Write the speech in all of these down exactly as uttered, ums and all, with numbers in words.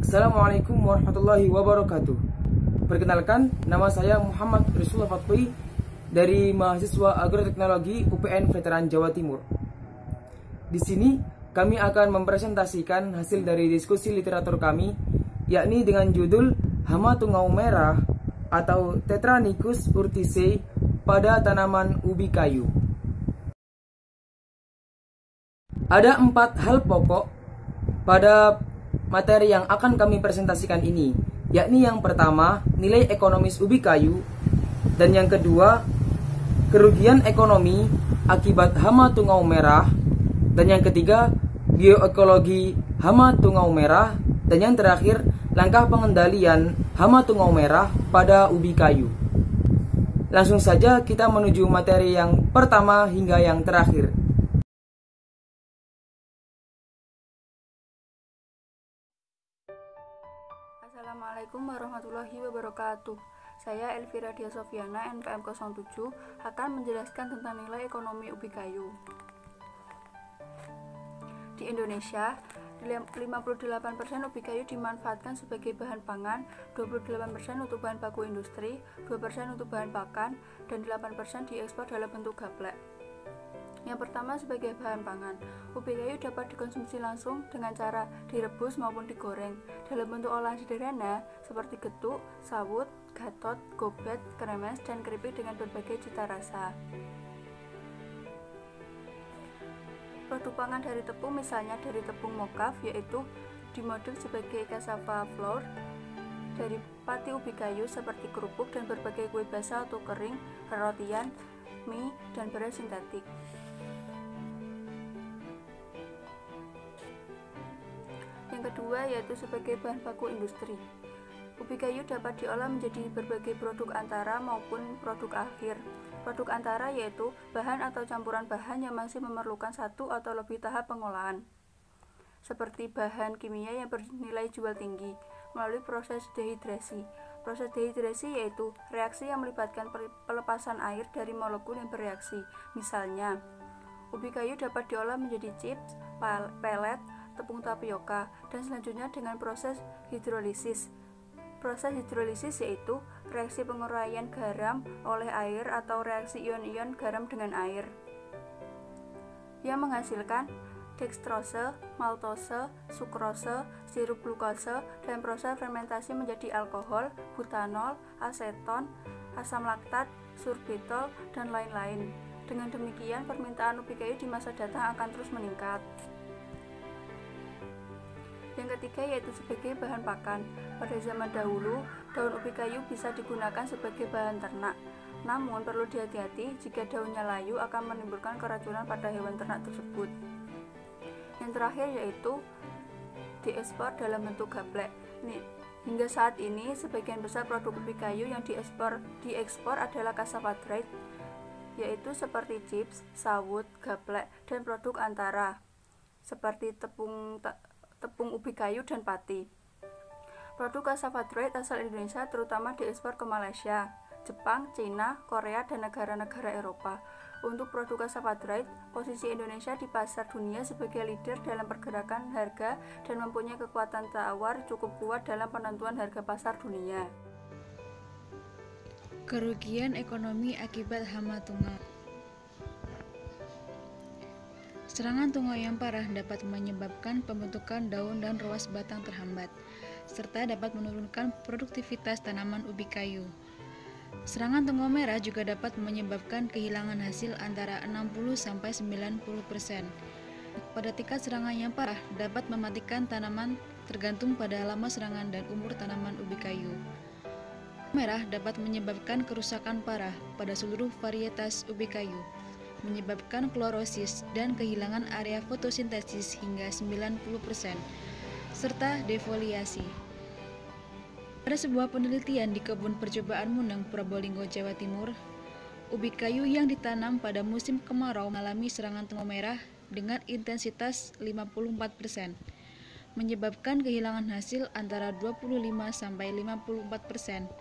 Assalamualaikum warahmatullahi wabarakatuh. Perkenalkan, nama saya Muhammad Rasulullah Fatwi dari mahasiswa Agroteknologi U P N Veteran Jawa Timur. Di sini kami akan mempresentasikan hasil dari diskusi literatur kami, yakni dengan judul Hama Tungau Merah atau Tetranicus urticeae pada tanaman ubi kayu. Ada empat hal pokok pada materi yang akan kami presentasikan ini, yakni yang pertama, nilai ekonomis ubi kayu, dan yang kedua, kerugian ekonomi akibat hama tungau merah, dan yang ketiga, bioekologi hama tungau merah, dan yang terakhir, langkah pengendalian hama tungau merah pada ubi kayu. Langsung saja kita menuju materi yang pertama hingga yang terakhir. Assalamualaikum warahmatullahi wabarakatuh. Saya Elvira Dia Sofiana, N P M nol tujuh, akan menjelaskan tentang nilai ekonomi ubi kayu. Di Indonesia, lima puluh delapan persen ubi kayu dimanfaatkan sebagai bahan pangan, dua puluh delapan persen untuk bahan baku industri, dua persen untuk bahan pakan, dan delapan persen diekspor dalam bentuk gaplek. Yang pertama, sebagai bahan pangan, ubi kayu dapat dikonsumsi langsung dengan cara direbus maupun digoreng dalam bentuk olahan sederhana seperti getuk, sawut, gatot, gobet, kremes, dan keripik dengan berbagai cita rasa. Produk pangan dari tepung misalnya dari tepung mokaf, yaitu dimodif sebagai cassava flour, dari pati ubi kayu seperti kerupuk dan berbagai kue basah atau kering, rotian, mie, dan beras sintetik. Yang kedua yaitu sebagai bahan baku industri. Ubi kayu dapat diolah menjadi berbagai produk antara maupun produk akhir. Produk antara yaitu bahan atau campuran bahan yang masih memerlukan satu atau lebih tahap pengolahan, seperti bahan kimia yang bernilai jual tinggi melalui proses dehidrasi. Proses dehidrasi yaitu reaksi yang melibatkan pelepasan air dari molekul yang bereaksi. Misalnya, ubi kayu dapat diolah menjadi chips, pelet, tepung tapioka, dan selanjutnya dengan proses hidrolisis. Proses hidrolisis yaitu reaksi penguraian garam oleh air atau reaksi ion-ion garam dengan air yang menghasilkan dekstrose, maltose, sukrose, sirup glukose, dan proses fermentasi menjadi alkohol, butanol, aseton, asam laktat, sorbitol, dan lain-lain. Dengan demikian, permintaan ubi kayu di masa datang akan terus meningkat. Yang ketiga yaitu sebagai bahan pakan. Pada zaman dahulu, daun ubi kayu bisa digunakan sebagai bahan ternak. Namun perlu dihati-hati jika daunnya layu akan menimbulkan keracunan pada hewan ternak tersebut. Yang terakhir yaitu diekspor dalam bentuk gaplek. Hingga saat ini, sebagian besar produk ubi kayu yang diekspor, diekspor adalah cassava dried, yaitu seperti chips, sawut, gaplek, dan produk antara seperti tepung tepung ubi kayu dan pati. Produk cassava dried asal Indonesia terutama diekspor ke Malaysia, Jepang, Cina, Korea, dan negara-negara Eropa. Untuk produk cassava dried, posisi Indonesia di pasar dunia sebagai leader dalam pergerakan harga dan mempunyai kekuatan tawar cukup kuat dalam penentuan harga pasar dunia. Kerugian ekonomi akibat hama tungau. Serangan tungau yang parah dapat menyebabkan pembentukan daun dan ruas batang terhambat, serta dapat menurunkan produktivitas tanaman ubi kayu. Serangan tungau merah juga dapat menyebabkan kehilangan hasil antara enam puluh sampai sembilan puluh persen. Pada tingkat serangan yang parah dapat mematikan tanaman tergantung pada lama serangan dan umur tanaman ubi kayu. Merah dapat menyebabkan kerusakan parah pada seluruh varietas ubi kayu, menyebabkan klorosis dan kehilangan area fotosintesis hingga sembilan puluh persen, serta defoliasi. Pada sebuah penelitian di kebun percobaan Muneng, Probolinggo, Jawa Timur, ubi kayu yang ditanam pada musim kemarau mengalami serangan tungau merah dengan intensitas lima puluh empat persen, menyebabkan kehilangan hasil antara dua puluh lima sampai lima puluh empat persen.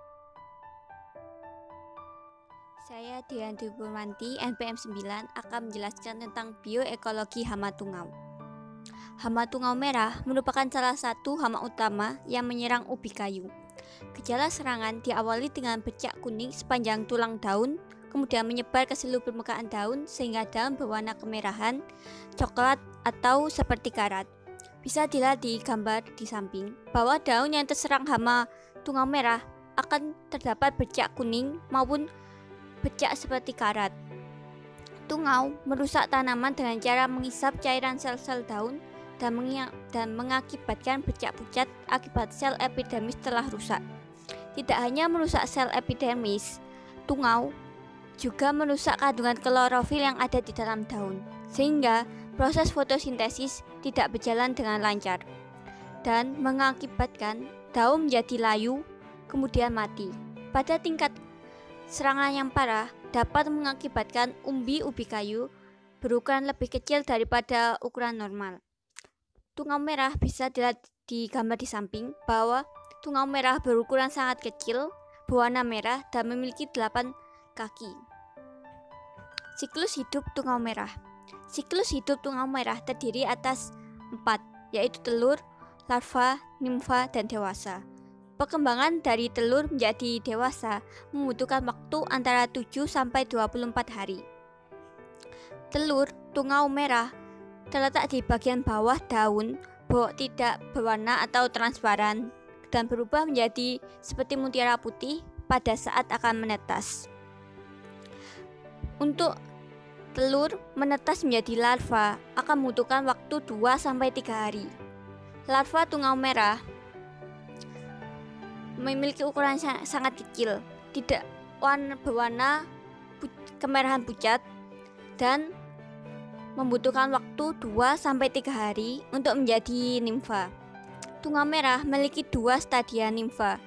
Saya Dianti Purwanti, N P M sembilan, akan menjelaskan tentang bioekologi hama tungau. Hama tungau merah merupakan salah satu hama utama yang menyerang ubi kayu. Gejala serangan diawali dengan bercak kuning sepanjang tulang daun, kemudian menyebar ke seluruh permukaan daun sehingga daun berwarna kemerahan, coklat, atau seperti karat. Bisa dilihat di gambar di samping bahwa daun yang terserang hama tungau merah akan terdapat bercak kuning maupun bercak seperti karat. Tungau merusak tanaman dengan cara mengisap cairan sel-sel daun dan, dan mengakibatkan bercak pucat akibat sel epidermis telah rusak. Tidak hanya merusak sel epidermis, tungau juga merusak kandungan klorofil yang ada di dalam daun, sehingga proses fotosintesis tidak berjalan dengan lancar dan mengakibatkan daun menjadi layu, kemudian mati. Pada tingkat serangan yang parah dapat mengakibatkan umbi ubi kayu berukuran lebih kecil daripada ukuran normal. Tungau merah bisa dilihat di gambar di samping bahwa tungau merah berukuran sangat kecil, berwarna merah, dan memiliki delapan kaki. Siklus hidup tungau merah. Siklus hidup tungau merah terdiri atas empat, yaitu telur, larva, nimfa, dan dewasa. Perkembangan dari telur menjadi dewasa membutuhkan waktu antara tujuh sampai dua puluh empat hari. Telur tungau merah terletak di bagian bawah daun, bawah tidak berwarna atau transparan, dan berubah menjadi seperti mutiara putih pada saat akan menetas. Untuk telur menetas menjadi larva akan membutuhkan waktu dua sampai tiga hari. Larva tungau merah memiliki ukuran sangat kecil, tidak warna berwarna kemerahan pucat, dan membutuhkan waktu dua sampai tiga hari untuk menjadi nimfa. Tungau merah memiliki dua stadia nimfa.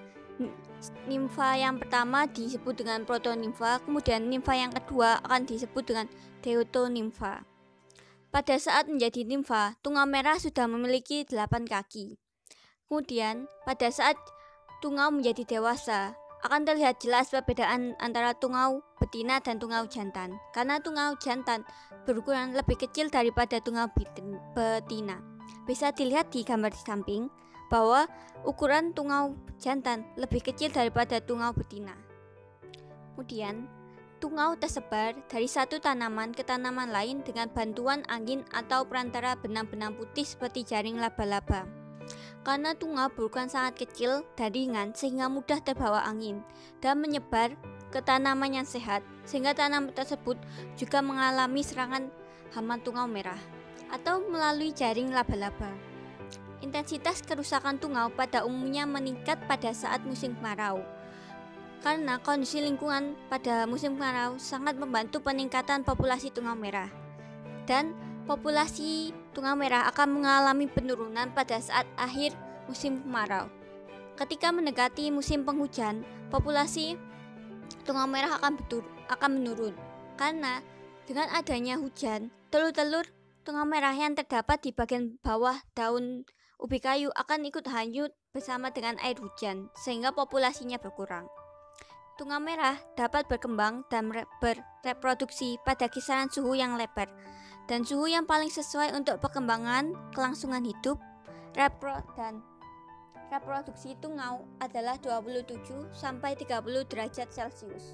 Nimfa yang pertama disebut dengan protonimfa, kemudian nimfa yang kedua akan disebut dengan deutonimfa. Pada saat menjadi nimfa, tungau merah sudah memiliki delapan kaki. Kemudian, pada saat tungau menjadi dewasa, akan terlihat jelas perbedaan antara tungau betina dan tungau jantan, karena tungau jantan berukuran lebih kecil daripada tungau betina. Bisa dilihat di gambar di samping bahwa ukuran tungau jantan lebih kecil daripada tungau betina. Kemudian, tungau tersebar dari satu tanaman ke tanaman lain dengan bantuan angin atau perantara benang-benang putih seperti jaring laba-laba. Karena tungau berukuran sangat kecil dan ringan sehingga mudah terbawa angin dan menyebar ke tanaman yang sehat, sehingga tanaman tersebut juga mengalami serangan hama tungau merah atau melalui jaring laba-laba. Intensitas kerusakan tungau pada umumnya meningkat pada saat musim kemarau, karena kondisi lingkungan pada musim kemarau sangat membantu peningkatan populasi tungau merah, dan populasi tungau merah akan mengalami penurunan pada saat akhir musim kemarau. Ketika mendekati musim penghujan, populasi tungau merah akan betul, akan menurun, karena dengan adanya hujan, telur-telur tungau merah yang terdapat di bagian bawah daun ubi kayu akan ikut hanyut bersama dengan air hujan, sehingga populasinya berkurang. Tungau merah dapat berkembang dan bereproduksi pada kisaran suhu yang lebar, dan suhu yang paling sesuai untuk perkembangan kelangsungan hidup repro dan reproduksi tungau adalah dua puluh tujuh sampai tiga puluh derajat Celcius.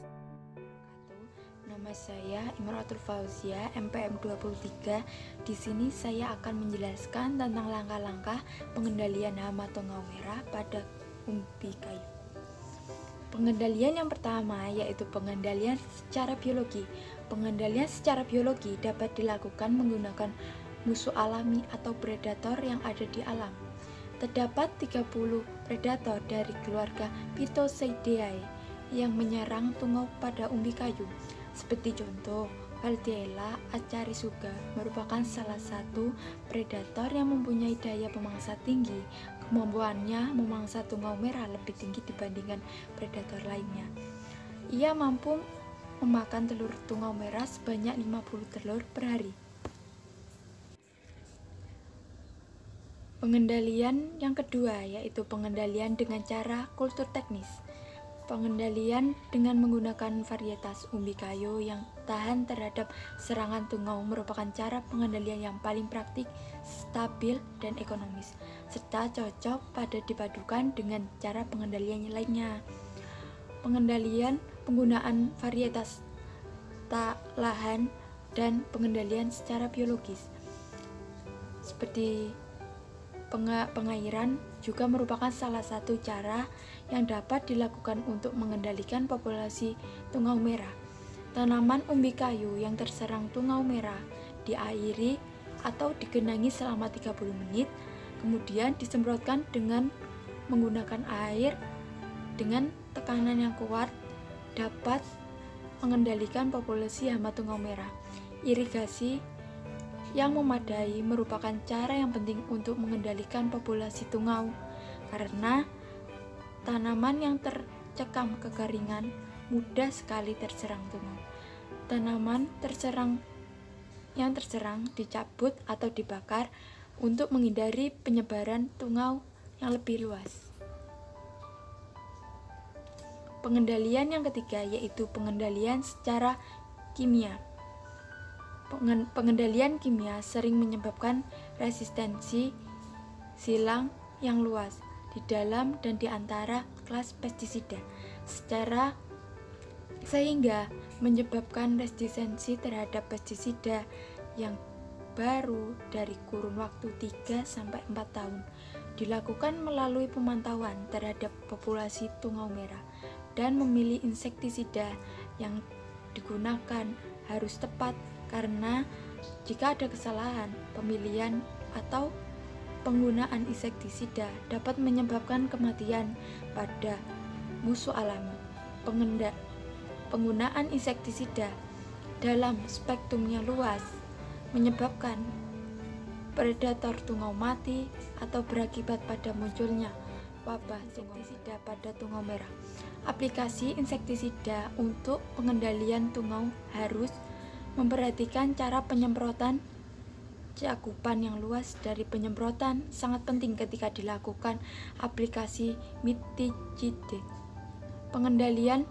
Nama saya Imratul Fauzia, M P M dua puluh tiga. Di sini saya akan menjelaskan tentang langkah-langkah pengendalian hama tungau merah pada umbi kayu. Pengendalian yang pertama yaitu pengendalian secara biologi. Pengendalian secara biologi dapat dilakukan menggunakan musuh alami atau predator yang ada di alam. Terdapat tiga puluh predator dari keluarga Phytoseidae yang menyerang tungau pada umbi kayu. Seperti contoh, Caldella acarisuga merupakan salah satu predator yang mempunyai daya pemangsa tinggi. Kemampuannya memangsa tungau merah lebih tinggi dibandingkan predator lainnya. Ia mampu memakan telur tungau merah sebanyak lima puluh telur per hari. Pengendalian yang kedua yaitu pengendalian dengan cara kultur teknis. Pengendalian dengan menggunakan varietas umbi kayu yang tahan terhadap serangan tungau merupakan cara pengendalian yang paling praktik, stabil, dan ekonomis, serta cocok pada dipadukan dengan cara pengendalian lainnya. Pengendalian penggunaan varietas tak lahan dan pengendalian secara biologis seperti pengairan juga merupakan salah satu cara yang dapat dilakukan untuk mengendalikan populasi tungau merah. Tanaman umbi kayu yang terserang tungau merah diairi atau digenangi selama tiga puluh menit, kemudian disemprotkan dengan menggunakan air dengan tekanan yang kuat dapat mengendalikan populasi hama tungau merah. Irigasi yang memadai merupakan cara yang penting untuk mengendalikan populasi tungau, karena tanaman yang tercekam kekeringan mudah sekali terserang tungau. Tanaman terserang yang terserang dicabut atau dibakar untuk menghindari penyebaran tungau yang lebih luas. Pengendalian yang ketiga yaitu pengendalian secara kimia. Pengendalian kimia sering menyebabkan resistensi silang yang luas di dalam dan di antara kelas pestisida, secara sehingga menyebabkan resistensi terhadap pestisida yang baru dari kurun waktu tiga sampai empat tahun dilakukan melalui pemantauan terhadap populasi tungau merah, dan memilih insektisida yang digunakan harus tepat, karena jika ada kesalahan pemilihan atau penggunaan insektisida dapat menyebabkan kematian pada musuh alami. Pengenda, penggunaan insektisida dalam spektrum yang luas menyebabkan predator tungau mati atau berakibat pada munculnya wabah insektisida pada tungau merah. Aplikasi insektisida untuk pengendalian tungau harus memperhatikan cara penyemprotan. Cakupan yang luas dari penyemprotan sangat penting ketika dilakukan aplikasi mitigide. Pengendalian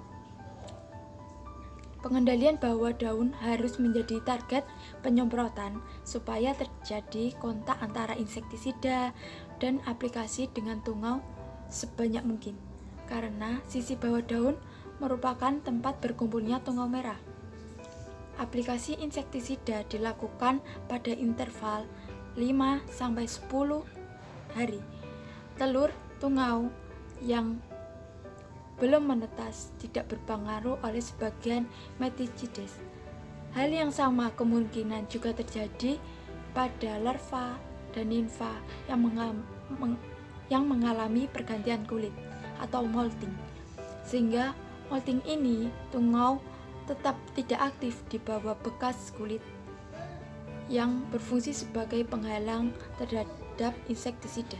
Pengendalian bawah daun harus menjadi target penyemprotan supaya terjadi kontak antara insektisida dan aplikasi dengan tungau sebanyak mungkin, karena sisi bawah daun merupakan tempat berkumpulnya tungau merah. Aplikasi insektisida dilakukan pada interval lima sampai sepuluh hari. Telur tungau yang belum menetas tidak berpengaruh oleh sebagian meticides. Hal yang sama kemungkinan juga terjadi pada larva dan nimfa yang, mengal- meng- yang mengalami pergantian kulit atau molting, sehingga molting ini tungau tetap tidak aktif di bawah bekas kulit yang berfungsi sebagai penghalang terhadap insektisida.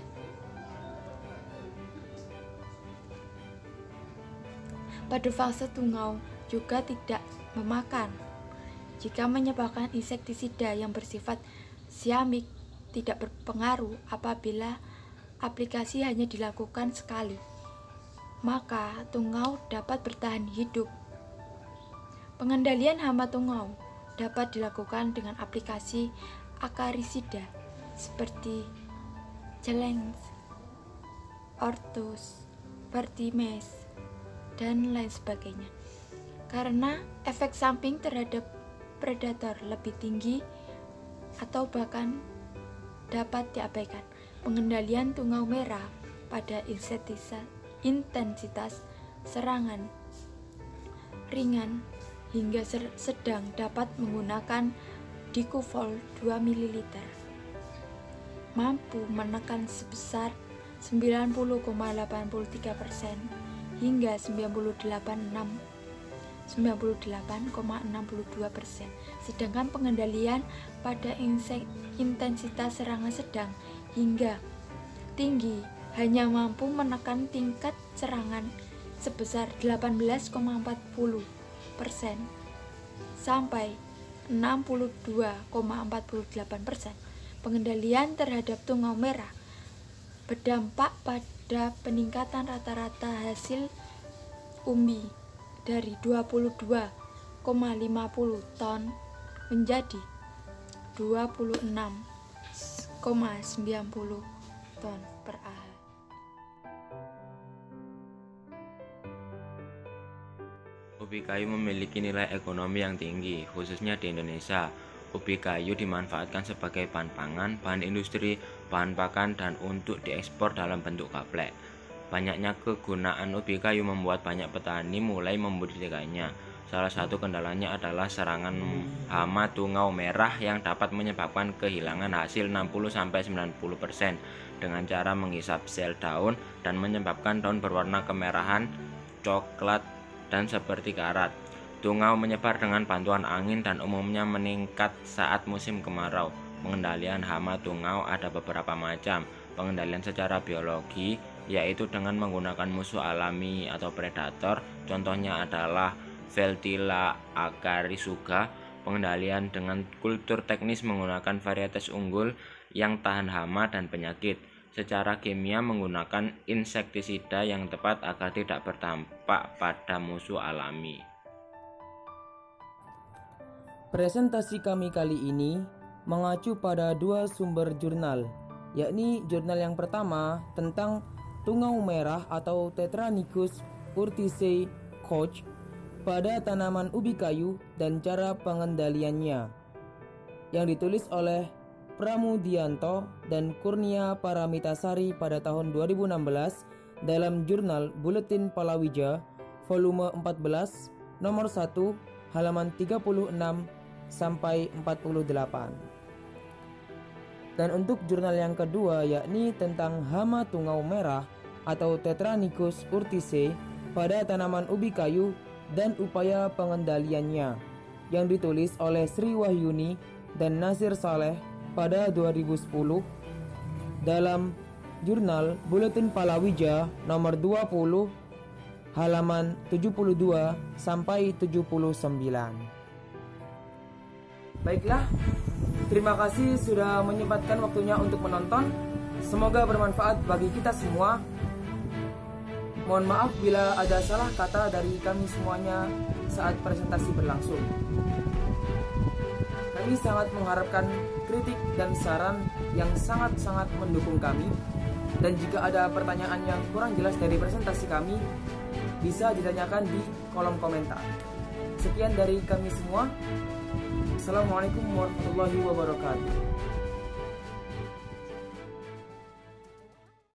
Pada fase tungau juga tidak memakan. Jika menyebabkan insektisida yang bersifat siamik tidak berpengaruh apabila aplikasi hanya dilakukan sekali, maka tungau dapat bertahan hidup. Pengendalian hama tungau dapat dilakukan dengan aplikasi akarisida seperti Celens, Orthus, Vertimes, dan lain sebagainya, karena efek samping terhadap predator lebih tinggi atau bahkan dapat diabaikan. Pengendalian tungau merah pada intensitas serangan ringan hingga sedang dapat menggunakan Dicufol dua mililiter, mampu menekan sebesar sembilan puluh koma delapan tiga persen hingga sembilan puluh delapan koma enam dua persen, sedangkan pengendalian pada intensitas serangan sedang hingga tinggi hanya mampu menekan tingkat serangan sebesar delapan belas koma empat puluh persen sampai enam puluh dua koma empat delapan persen. Pengendalian terhadap tungau merah berdampak pada peningkatan rata-rata hasil umbi dari dua puluh dua koma lima puluh ton menjadi dua puluh enam koma sembilan puluh ton per A H. Ubi kayu memiliki nilai ekonomi yang tinggi, khususnya di Indonesia. Ubi kayu dimanfaatkan sebagai bahan pangan, bahan industri, bahan pakan, dan untuk diekspor dalam bentuk gaplek. Banyaknya kegunaan ubi kayu membuat banyak petani mulai membudidayanya. Salah satu kendalanya adalah serangan hama tungau merah yang dapat menyebabkan kehilangan hasil enam puluh sampai sembilan puluh persen dengan cara menghisap sel daun dan menyebabkan daun berwarna kemerahan, coklat, dan seperti karat. Tungau menyebar dengan bantuan angin dan umumnya meningkat saat musim kemarau. Pengendalian hama tungau ada beberapa macam. Pengendalian secara biologi yaitu dengan menggunakan musuh alami atau predator. Contohnya adalah Veltila acarisuga. Pengendalian dengan kultur teknis menggunakan varietas unggul yang tahan hama dan penyakit. Secara kimia menggunakan insektisida yang tepat agar tidak berdampak pada musuh alami. Presentasi kami kali ini mengacu pada dua sumber jurnal, yakni jurnal yang pertama tentang tungau merah atau Tetranicus urticea Koch pada tanaman ubi kayu dan cara pengendaliannya, yang ditulis oleh Pramudianto dan Kurnia Paramitasari pada tahun dua ribu enam belas dalam jurnal Buletin Palawija volume empat belas nomor satu halaman tiga puluh enam sampai empat puluh delapan. Dan untuk jurnal yang kedua yakni tentang hama tungau merah atau Tetranicus urticea pada tanaman ubi kayu dan upaya pengendaliannya, yang ditulis oleh Sri Wahyuni dan Nasir Saleh pada dua ribu sepuluh dalam jurnal Buletin Palawija nomor dua puluh halaman tujuh puluh dua sampai tujuh puluh sembilan. Baiklah, terima kasih sudah menyempatkan waktunya untuk menonton. Semoga bermanfaat bagi kita semua. Mohon maaf bila ada salah kata dari kami semuanya saat presentasi berlangsung. Kami sangat mengharapkan kritik dan saran yang sangat-sangat mendukung kami. Dan jika ada pertanyaan yang kurang jelas dari presentasi kami, bisa ditanyakan di kolom komentar. Sekian dari kami semua. Assalamualaikum warahmatullahi wabarakatuh.